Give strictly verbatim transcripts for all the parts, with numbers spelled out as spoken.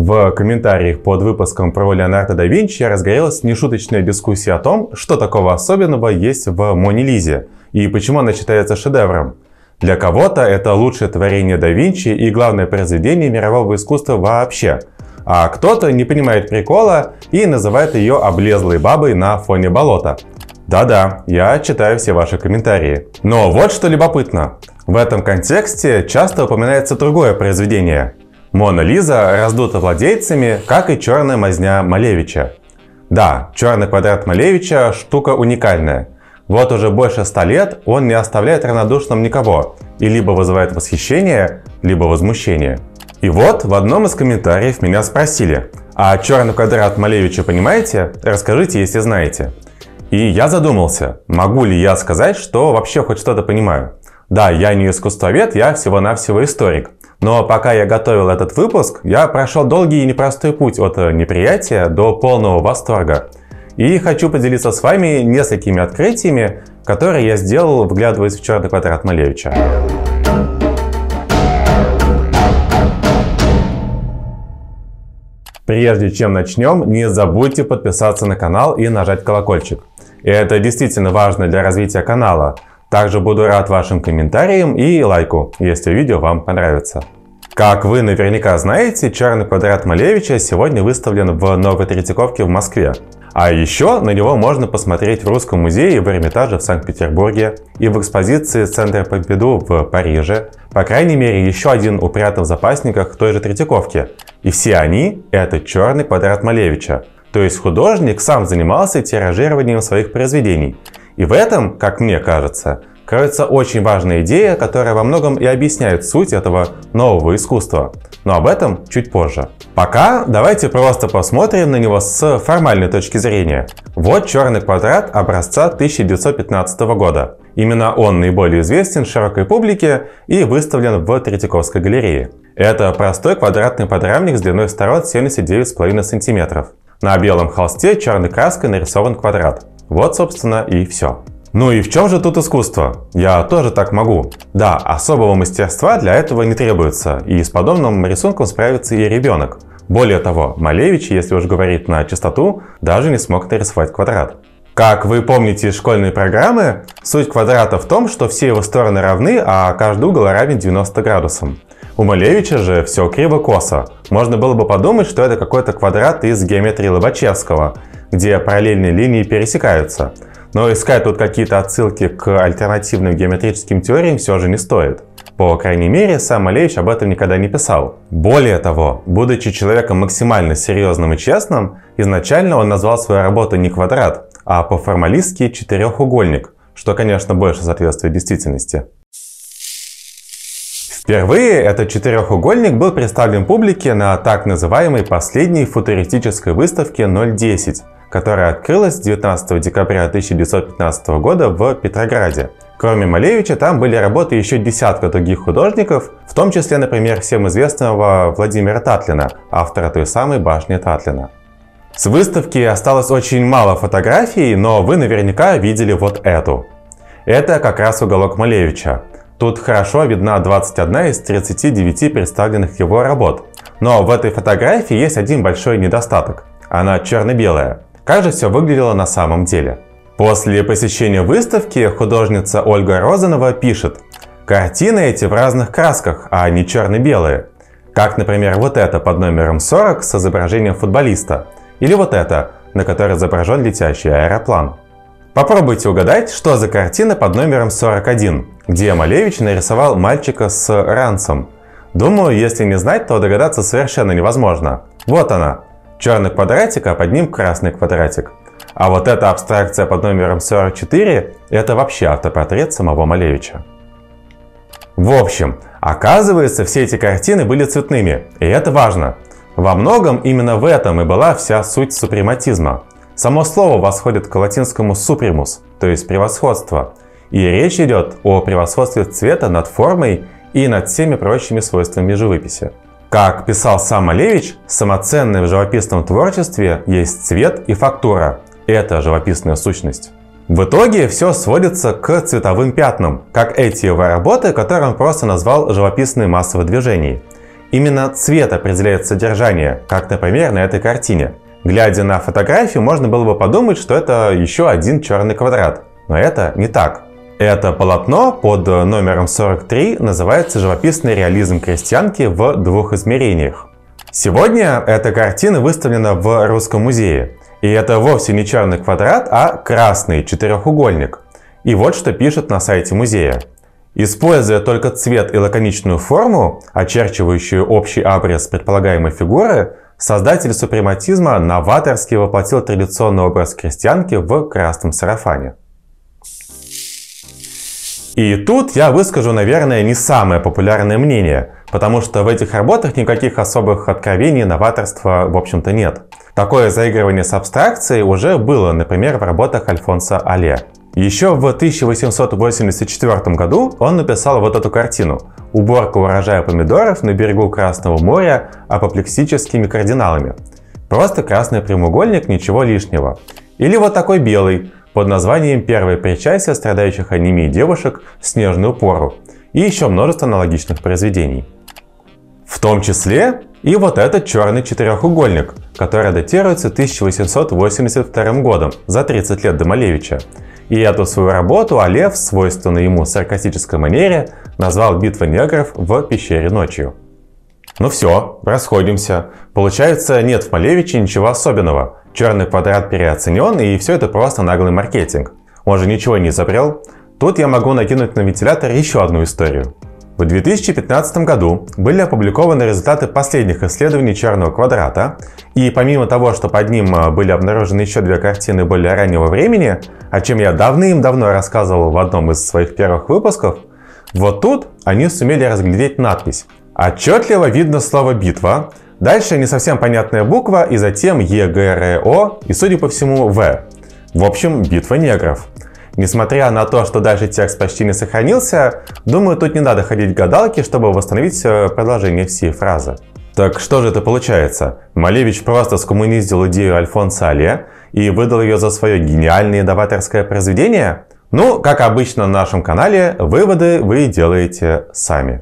В комментариях под выпуском про Леонардо да Винчи разгорелась нешуточная дискуссия о том, что такого особенного есть в Моне Лизе и почему она считается шедевром. Для кого-то это лучшее творение да Винчи и главное произведение мирового искусства вообще, а кто-то не понимает прикола и называет ее облезлой бабой на фоне болота. Да-да, я читаю все ваши комментарии. Но вот что любопытно. В этом контексте часто упоминается другое произведение. Мона Лиза раздута владельцами, как и черная мазня Малевича. Да, черный квадрат Малевича – штука уникальная. Вот уже больше ста лет он не оставляет равнодушным никого и либо вызывает восхищение, либо возмущение. И вот в одном из комментариев меня спросили: а черный квадрат Малевича понимаете? Расскажите, если знаете. И я задумался, могу ли я сказать, что вообще хоть что-то понимаю. Да, я не искусствовед, я всего-навсего историк. Но пока я готовил этот выпуск, я прошел долгий и непростой путь от неприятия до полного восторга. И хочу поделиться с вами несколькими открытиями, которые я сделал, вглядываясь в черный квадрат Малевича. Прежде чем начнем, не забудьте подписаться на канал и нажать колокольчик. Это действительно важно для развития канала. Также буду рад вашим комментариям и лайку, если видео вам понравится. Как вы наверняка знаете, черный квадрат Малевича сегодня выставлен в Новой Третьяковке в Москве. А еще на него можно посмотреть в Русском музее в Эрмитаже в Санкт-Петербурге и в экспозиции Центра Помпиду в Париже. По крайней мере, еще один упрятан в запасниках той же Третьяковке. И все они – это черный квадрат Малевича. То есть художник сам занимался тиражированием своих произведений. И в этом, как мне кажется, кроется очень важная идея, которая во многом и объясняет суть этого нового искусства. Но об этом чуть позже. Пока давайте просто посмотрим на него с формальной точки зрения. Вот черный квадрат образца тысяча девятьсот пятнадцатого года. Именно он наиболее известен широкой публике и выставлен в Третьяковской галерее. Это простой квадратный подрамник с длиной сторон семьдесят девять и пять сантиметров. На белом холсте черной краской нарисован квадрат. Вот, собственно, и все. Ну и в чем же тут искусство? Я тоже так могу. Да, особого мастерства для этого не требуется, и с подобным рисунком справится и ребенок. Более того, Малевич, если уж говорить на чистоту, даже не смог нарисовать квадрат. Как вы помните из школьной программы, суть квадрата в том, что все его стороны равны, а каждый угол равен девяноста градусам. У Малевича же все криво-косо. Можно было бы подумать, что это какой-то квадрат из геометрии Лобачевского, где параллельные линии пересекаются. Но искать тут какие-то отсылки к альтернативным геометрическим теориям все же не стоит. По крайней мере, сам Малевич об этом никогда не писал. Более того, будучи человеком максимально серьезным и честным, изначально он назвал свою работу не квадрат, а по-формалистски четырехугольник, что, конечно, больше соответствует действительности. Впервые этот четырехугольник был представлен публике на так называемой последней футуристической выставке ноль десять, которая открылась девятнадцатого декабря тысяча девятьсот пятнадцатого года в Петрограде. Кроме Малевича, там были работы еще десятка других художников, в том числе, например, всем известного Владимира Татлина, автора той самой башни Татлина. С выставки осталось очень мало фотографий, но вы наверняка видели вот эту. Это как раз уголок Малевича. Тут хорошо видна двадцать одна из тридцати девяти представленных его работ. Но в этой фотографии есть один большой недостаток. Она черно-белая. Как же все выглядело на самом деле? После посещения выставки художница Ольга Розанова пишет: «Картины эти в разных красках, а не черно-белые. Как, например, вот это под номером сорок с изображением футболиста. Или вот это, на которой изображен летящий аэроплан». Попробуйте угадать, что за картина под номером сорок один, где Малевич нарисовал мальчика с ранцем. Думаю, если не знать, то догадаться совершенно невозможно. Вот она. Черный квадратик, а под ним красный квадратик. А вот эта абстракция под номером сорок четыре – это вообще автопортрет самого Малевича. В общем, оказывается, все эти картины были цветными, и это важно. Во многом именно в этом и была вся суть супрематизма. Само слово восходит к латинскому suprimus, то есть превосходство. И речь идет о превосходстве цвета над формой и над всеми прочими свойствами живописи. Как писал сам Малевич, самоценное в живописном творчестве есть цвет и фактура. Это живописная сущность. В итоге все сводится к цветовым пятнам, как эти его работы, которые он просто назвал живописные массы в движении. Именно цвет определяет содержание, как, например, на этой картине. Глядя на фотографию, можно было бы подумать, что это еще один черный квадрат. Но это не так. Это полотно под номером сорок три называется «Живописный реализм крестьянки в двух измерениях». Сегодня эта картина выставлена в Русском музее. И это вовсе не черный квадрат, а красный четырехугольник. И вот что пишут на сайте музея. Используя только цвет и лаконичную форму, очерчивающую общий образ предполагаемой фигуры, создатель супрематизма новаторски воплотил традиционный образ крестьянки в красном сарафане. И тут я выскажу, наверное, не самое популярное мнение, потому что в этих работах никаких особых откровений новаторства, в общем-то, нет. Такое заигрывание с абстракцией уже было, например, в работах Альфонса Алле. Еще в тысяча восемьсот восемьдесят четвёртом году он написал вот эту картину «Уборка урожая помидоров на берегу Красного моря апоплексическими кардиналами». Просто красный прямоугольник, ничего лишнего. Или вот такой белый, под названием «Первое причастие страдающих анемией девушек в снежную пору». И еще множество аналогичных произведений. В том числе и вот этот черный четырехугольник, который датируется тысяча восемьсот восемьдесят вторым годом, за тридцать лет до Малевича. И эту свою работу Алле в свойственной ему саркастической манере назвал «Битва негров в пещере ночью». Ну все, расходимся. Получается, нет в Малевиче ничего особенного. Черный квадрат переоценен, и все это просто наглый маркетинг. Он же ничего не изобрел. Тут я могу накинуть на вентилятор еще одну историю. В две тысячи пятнадцатом году были опубликованы результаты последних исследований черного квадрата, и помимо того, что под ним были обнаружены еще две картины более раннего времени, о чем я давным-давно рассказывал в одном из своих первых выпусков, вот тут они сумели разглядеть надпись. Отчетливо видно слово «битва», дальше не совсем понятная буква, и затем Е Г Р О и, судя по всему, В. В общем, битва негров. Несмотря на то, что дальше текст почти не сохранился, думаю, тут не надо ходить к гадалке, чтобы восстановить продолжение всей фразы. Так что же это получается? Малевич просто скоммуниздил идею Альфонса Алле и выдал ее за свое гениальное новаторское произведение? Ну, как обычно на нашем канале, выводы вы делаете сами.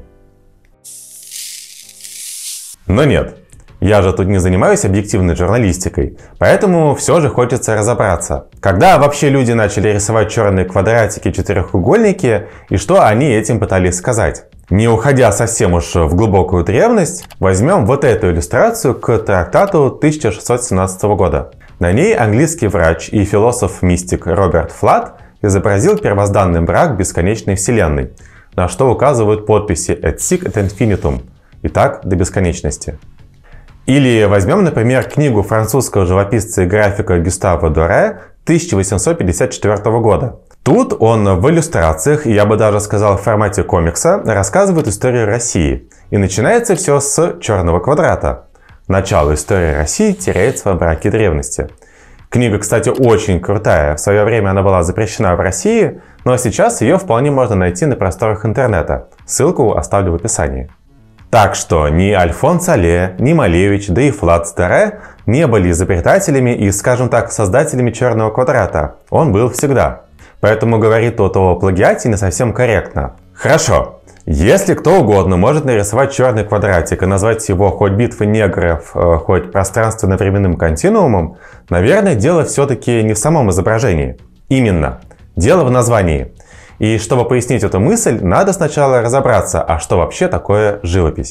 Но нет. Я же тут не занимаюсь объективной журналистикой, поэтому все же хочется разобраться. Когда вообще люди начали рисовать черные квадратики, четырехугольники, и что они этим пытались сказать? Не уходя совсем уж в глубокую древность, возьмем вот эту иллюстрацию к трактату тысяча шестьсот семнадцатого года. На ней английский врач и философ-мистик Роберт Флат изобразил первозданный брак бесконечной вселенной, на что указывают подписи «et sic et infinitum» – «Итак, до бесконечности». Или возьмем, например, книгу французского живописца и графика Гюстава Доре тысяча восемьсот пятьдесят четвёртого года. Тут он в иллюстрациях, я бы даже сказал в формате комикса, рассказывает историю России. И начинается все с черного квадрата. Начало истории России теряется во мраке древности. Книга, кстати, очень крутая. В свое время она была запрещена в России, но сейчас ее вполне можно найти на просторах интернета. Ссылку оставлю в описании. Так что ни Альфонс Алле, ни Малевич, да и Флат с Доре не были изобретателями и, скажем так, создателями черного квадрата. Он был всегда. Поэтому говорить тут о плагиате не совсем корректно. Хорошо. Если кто угодно может нарисовать черный квадратик и назвать его хоть битвой негров, хоть пространственно-временным континуумом, наверное, дело все-таки не в самом изображении. Именно. Дело в названии. И чтобы пояснить эту мысль, надо сначала разобраться, а что вообще такое живопись.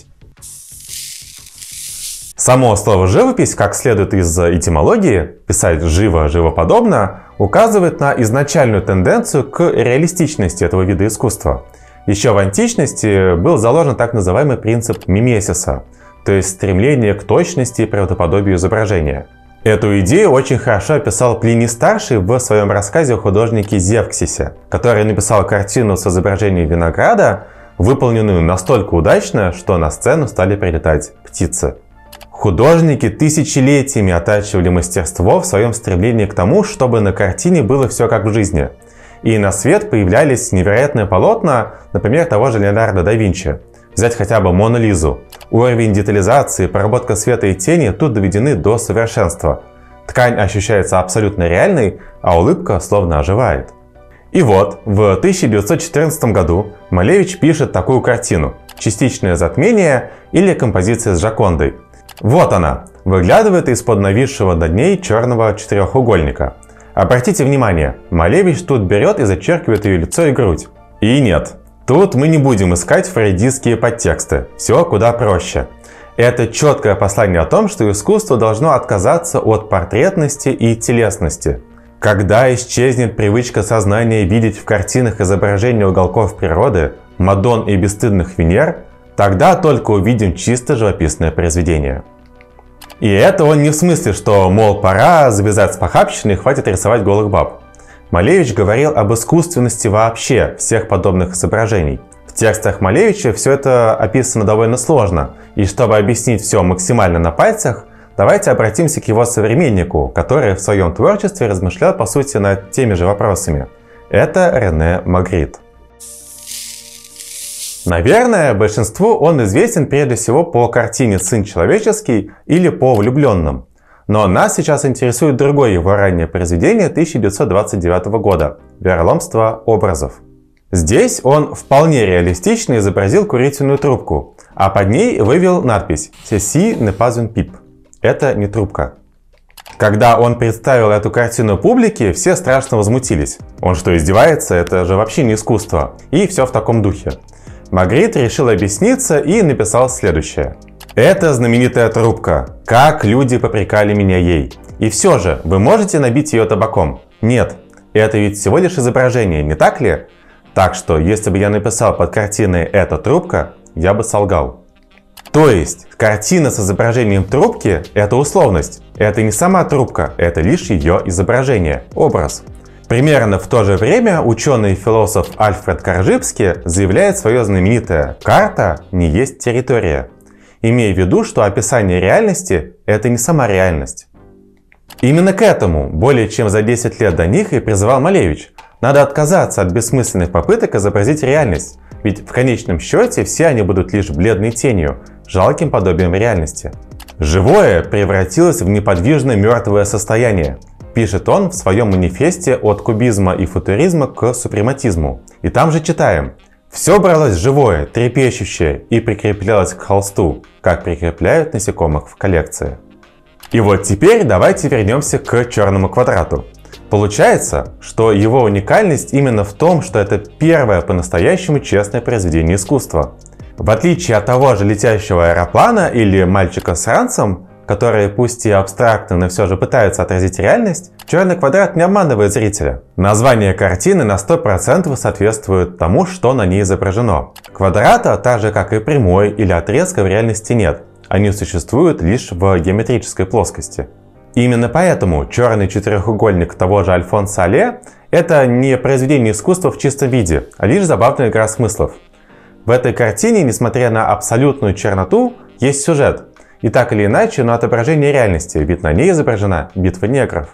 Само слово «живопись», как следует из этимологии, писать «живо», «живоподобно», указывает на изначальную тенденцию к реалистичности этого вида искусства. Еще в античности был заложен так называемый принцип мимесиса, то есть стремление к точности и правдоподобию изображения. Эту идею очень хорошо описал Плиний-старший в своем рассказе о художнике Зевксисе, который написал картину с изображением винограда, выполненную настолько удачно, что на сцену стали прилетать птицы. Художники тысячелетиями оттачивали мастерство в своем стремлении к тому, чтобы на картине было все как в жизни. И на свет появлялись невероятные полотна, например, того же Леонардо да Винчи. Взять хотя бы Мону Лизу. Уровень детализации, проработка света и тени тут доведены до совершенства. Ткань ощущается абсолютно реальной, а улыбка словно оживает. И вот, в тысяча девятьсот четырнадцатом году Малевич пишет такую картину. частичное затмение или композиция с Джокондой. Вот она, выглядывает из-под нависшего над ней черного четырехугольника. Обратите внимание, Малевич тут берет и зачеркивает ее лицо и грудь. И нет, тут мы не будем искать фрейдистские подтексты, все куда проще. Это четкое послание о том, что искусство должно отказаться от портретности и телесности. Когда исчезнет привычка сознания видеть в картинах изображения уголков природы, Мадон и бесстыдных Венер, тогда только увидим чисто живописное произведение. И это он не в смысле, что, мол, пора завязать с похабщиной и хватит рисовать голых баб. Малевич говорил об искусственности вообще всех подобных изображений. В текстах Малевича все это описано довольно сложно, и чтобы объяснить все максимально на пальцах, давайте обратимся к его современнику, который в своем творчестве размышлял по сути над теми же вопросами. Это Рене Магрит. Наверное, большинству он известен прежде всего по картине «Сын человеческий» или по «Влюбленным». Но нас сейчас интересует другое его раннее произведение тысяча девятьсот двадцать девятого года «Вероломство образов». Здесь он вполне реалистично изобразил курительную трубку, а под ней вывел надпись «Ceci n'est pas une pipe» – «Это не трубка». Когда он представил эту картину публике, все страшно возмутились. Он что, издевается? Это же вообще не искусство. И все в таком духе. Магрит решил объясниться и написал следующее. Это знаменитая трубка. Как люди попрекали меня ей. И все же, вы можете набить ее табаком? Нет. Это ведь всего лишь изображение, не так ли? Так что, если бы я написал под картиной «эта трубка», я бы солгал. То есть, картина с изображением трубки – это условность. Это не сама трубка, это лишь ее изображение, образ. Примерно в то же время ученый и философ Альфред Коржибский заявляет свое знаменитое «карта не есть территория», имея в виду, что описание реальности – это не сама реальность. Именно к этому более чем за десять лет до них и призывал Малевич. Надо отказаться от бессмысленных попыток изобразить реальность, ведь в конечном счете все они будут лишь бледной тенью, жалким подобием реальности. Живое превратилось в неподвижное мертвое состояние, пишет он в своем манифесте от кубизма и футуризма к супрематизму. И там же читаем: «Все бралось живое, трепещущее и прикреплялось к холсту, как прикрепляют насекомых в коллекции». И вот теперь давайте вернемся к черному квадрату. Получается, что его уникальность именно в том, что это первое по-настоящему честное произведение искусства. В отличие от того же летящего аэроплана или мальчика с ранцем, которые пусть и абстрактно, но все же пытаются отразить реальность, черный квадрат не обманывает зрителя. Название картины на сто процентов соответствует тому, что на ней изображено. Квадрата, так же как и прямой или отрезка, в реальности нет. Они существуют лишь в геометрической плоскости. Именно поэтому черный четырехугольник того же Альфонса Алле – это не произведение искусства в чистом виде, а лишь забавная игра смыслов. В этой картине, несмотря на абсолютную черноту, есть сюжет. И так или иначе, но отображение реальности, ведь на ней изображена битва негров.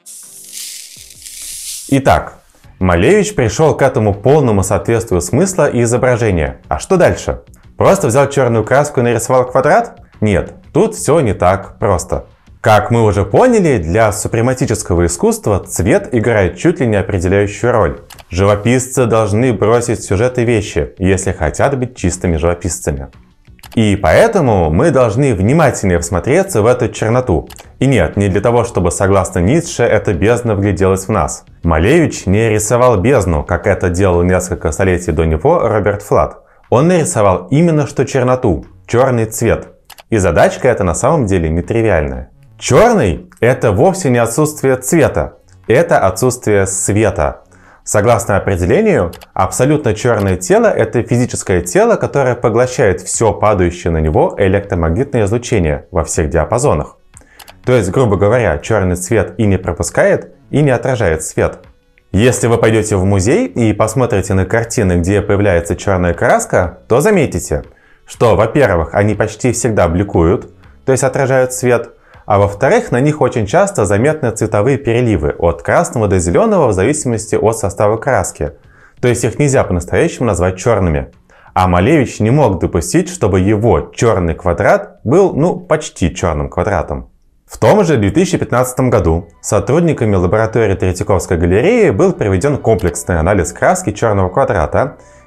Итак, Малевич пришел к этому полному соответствию смысла и изображения. А что дальше? Просто взял черную краску и нарисовал квадрат? Нет, тут все не так просто. Как мы уже поняли, для супрематического искусства цвет играет чуть ли не определяющую роль. Живописцы должны бросить сюжет и вещи, если хотят быть чистыми живописцами. И поэтому мы должны внимательнее всмотреться в эту черноту. И нет, не для того, чтобы, согласно Ницше, эта бездна вгляделась в нас. Малевич не рисовал бездну, как это делал несколько столетий до него Роберт Флат. Он нарисовал именно что черноту, черный цвет. И задачка эта на самом деле нетривиальная. Черный – это вовсе не отсутствие цвета, это отсутствие света. Согласно определению, абсолютно черное тело – это физическое тело, которое поглощает все падающее на него электромагнитное излучение во всех диапазонах. То есть, грубо говоря, черный цвет и не пропускает, и не отражает свет. Если вы пойдете в музей и посмотрите на картины, где появляется черная краска, то заметите, что, во-первых, они почти всегда бликуют, то есть отражают свет, а во-вторых, на них очень часто заметны цветовые переливы от красного до зеленого в зависимости от состава краски. То есть их нельзя по-настоящему назвать черными. А Малевич не мог допустить, чтобы его черный квадрат был, ну, почти черным квадратом. В том же две тысячи пятнадцатом году сотрудниками лаборатории Третьяковской галереи был проведен комплексный анализ краски черного квадрата,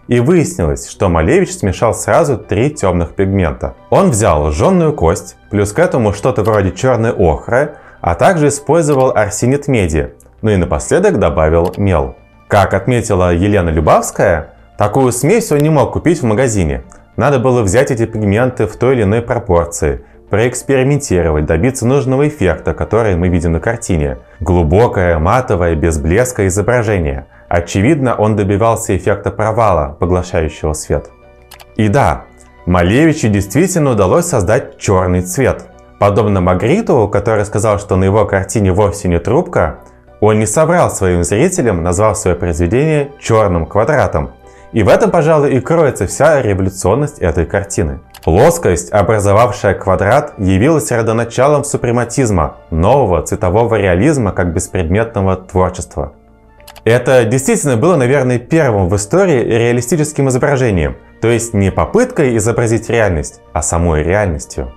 И выяснилось, что Малевич смешал сразу три темных пигмента. Он взял жженую кость, плюс к этому что-то вроде черной охры, а также использовал арсенит меди, ну и напоследок добавил мел. Как отметила Елена Любавская, такую смесь он не мог купить в магазине. Надо было взять эти пигменты в той или иной пропорции, проэкспериментировать, добиться нужного эффекта, который мы видим на картине. Глубокое, матовое, без блеска изображение. Очевидно, он добивался эффекта провала, поглощающего свет. И да, Малевичу действительно удалось создать черный цвет. Подобно Магриту, который сказал, что на его картине вовсе не трубка, он не соврал своим зрителям, назвав свое произведение черным квадратом. И в этом, пожалуй, и кроется вся революционность этой картины. Плоскость, образовавшая квадрат, явилась родоначалом супрематизма, нового цветового реализма как беспредметного творчества. Это действительно было, наверное, первым в истории реалистическим изображением, то есть не попыткой изобразить реальность, а самой реальностью.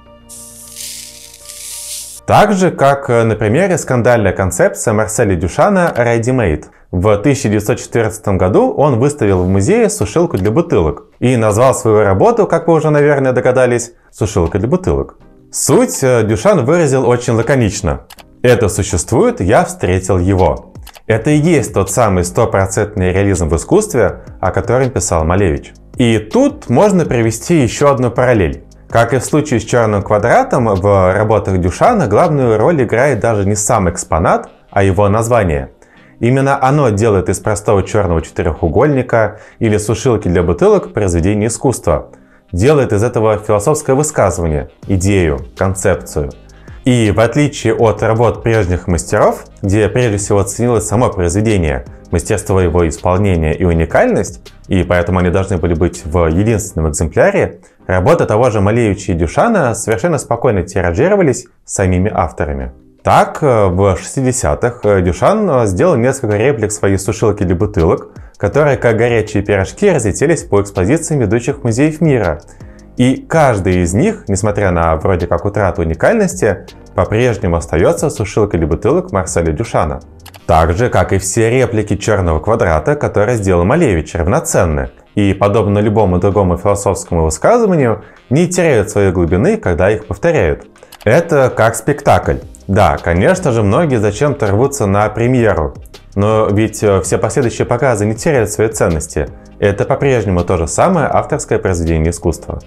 Так же, как на примере скандальная концепция Марселя Дюшана «Ready Made». В тысяча девятьсот четырнадцатом году он выставил в музее сушилку для бутылок и назвал свою работу, как вы уже, наверное, догадались, «Сушилка для бутылок». Суть Дюшан выразил очень лаконично. «Это существует, я встретил его». Это и есть тот самый стопроцентный реализм в искусстве, о котором писал Малевич. И тут можно привести еще одну параллель. Как и в случае с черным квадратом, в работах Дюшана главную роль играет даже не сам экспонат, а его название. Именно оно делает из простого черного четырехугольника или сушилки для бутылок произведение искусства. Делает из этого философское высказывание, идею, концепцию. И в отличие от работ прежних мастеров, где прежде всего ценилось само произведение, мастерство его исполнения и уникальность, и поэтому они должны были быть в единственном экземпляре, работы того же Малевича и Дюшана совершенно спокойно тиражировались самими авторами. Так, в шестидесятых Дюшан сделал несколько реплик своей сушилки для бутылок, которые, как горячие пирожки, разлетелись по экспозициям ведущих музеев мира. И каждый из них, несмотря на вроде как утрату уникальности, по-прежнему остается сушилкой для бутылок Марселя Дюшана. Так же, как и все реплики черного квадрата, которые сделал Малевич, равноценны. И, подобно любому другому философскому высказыванию, не теряют своей глубины, когда их повторяют. Это как спектакль. Да, конечно же, многие зачем-то рвутся на премьеру. Но ведь все последующие показы не теряют своей ценности. Это по-прежнему то же самое авторское произведение искусства.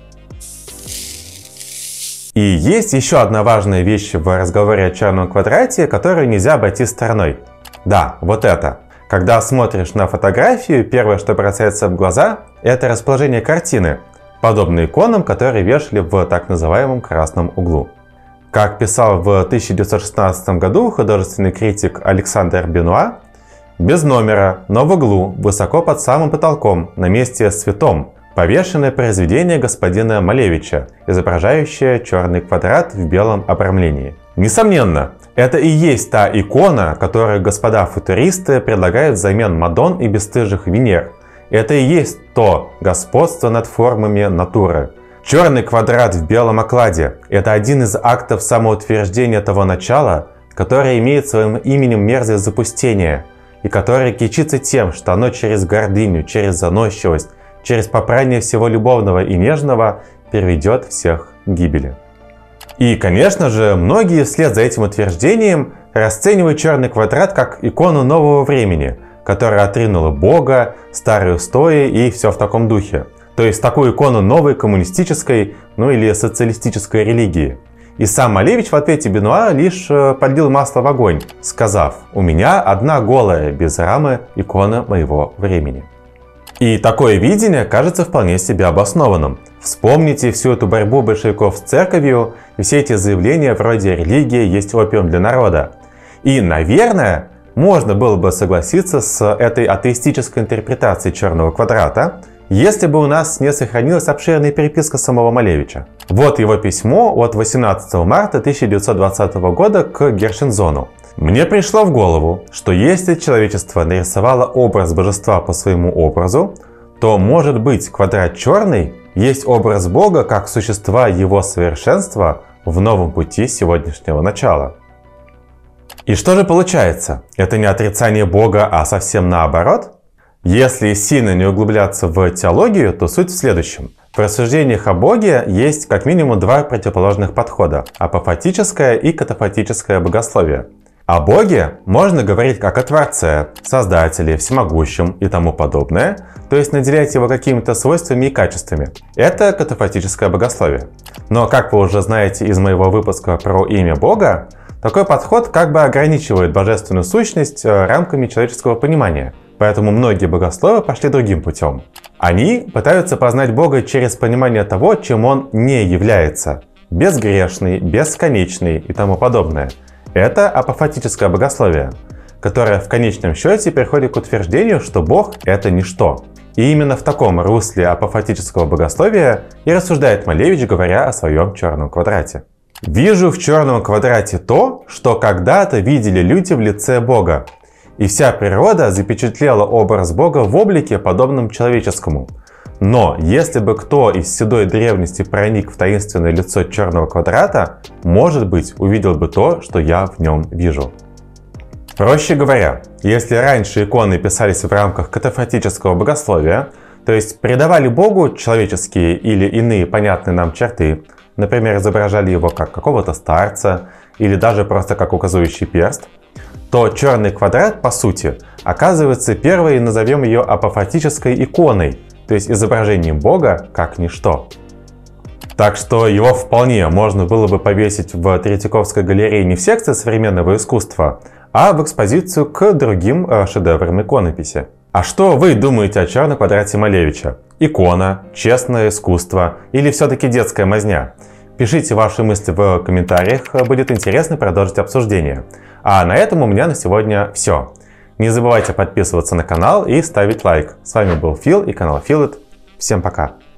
И есть еще одна важная вещь в разговоре о черном квадрате, которую нельзя обойти стороной. Да, вот это. Когда смотришь на фотографию, первое, что бросается в глаза, это расположение картины, подобно иконам, которые вешали в так называемом красном углу. Как писал в тысяча девятьсот шестнадцатом году художественный критик Александр Бенуа, без номера, но в углу, высоко под самым потолком, на месте с цветом, повешенное произведение господина Малевича, изображающее черный квадрат в белом обрамлении. Несомненно, это и есть та икона, которую господа футуристы предлагают взамен Мадон и бесстыжих Венер. Это и есть то господство над формами натуры. Черный квадрат в белом окладе – это один из актов самоутверждения того начала, которое имеет своим именем мерзость запустения, и которое кичится тем, что оно через гордыню, через заносчивость, через попрание всего любовного и нежного приведет всех к гибели. И, конечно же, многие вслед за этим утверждением расценивают черный квадрат как икону нового времени, которая отринула Бога, старые устои и все в таком духе. То есть такую икону новой коммунистической, ну или социалистической религии. И сам Малевич в ответе Бенуа лишь подлил масло в огонь, сказав: «У меня одна голая, без рамы, икона моего времени». И такое видение кажется вполне себе обоснованным. Вспомните всю эту борьбу большевиков с церковью и все эти заявления вроде «религия есть опиум для народа». И, наверное, можно было бы согласиться с этой атеистической интерпретацией черного квадрата, если бы у нас не сохранилась обширная переписка самого Малевича. Вот его письмо от восемнадцатого марта тысяча девятьсот двадцатого года к Гершензону. «Мне пришло в голову, что если человечество нарисовало образ божества по своему образу, то, может быть, квадрат черный есть образ Бога как существа его совершенства в новом пути сегодняшнего начала». И что же получается? Это не отрицание Бога, а совсем наоборот? Если сильно не углубляться в теологию, то суть в следующем. В рассуждениях о Боге есть как минимум два противоположных подхода – апофатическое и катафатическое богословие. О Боге можно говорить как о Творце, Создателе, Всемогущем и тому подобное, то есть наделять его какими-то свойствами и качествами. Это катафатическое богословие. Но, как вы уже знаете из моего выпуска про имя Бога, такой подход как бы ограничивает божественную сущность рамками человеческого понимания. Поэтому многие богословы пошли другим путем. Они пытаются познать Бога через понимание того, чем Он не является. Безгрешный, бесконечный и тому подобное. Это апофатическое богословие, которое в конечном счете приходит к утверждению, что Бог — это ничто. И именно в таком русле апофатического богословия и рассуждает Малевич, говоря о своем черном квадрате. «Вижу в черном квадрате то, что когда-то видели люди в лице Бога. И вся природа запечатлела образ Бога в облике, подобном человеческому. Но если бы кто из седой древности проник в таинственное лицо черного квадрата, может быть, увидел бы то, что я в нем вижу». Проще говоря, если раньше иконы писались в рамках катафатического богословия, то есть придавали Богу человеческие или иные понятные нам черты, например, изображали его как какого-то старца или даже просто как указывающий перст, то черный квадрат, по сути, оказывается первой, назовем ее апофатической иконой, то есть изображением Бога как ничто. Так что его вполне можно было бы повесить в Третьяковской галерее не в секции современного искусства, а в экспозицию к другим шедеврам иконописи. А что вы думаете о черном квадрате Малевича? Икона, честное искусство или все-таки детская мазня? Пишите ваши мысли в комментариях, будет интересно продолжить обсуждение. А на этом у меня на сегодня все. Не забывайте подписываться на канал и ставить лайк. С вами был Фил и канал Feel It. Всем пока!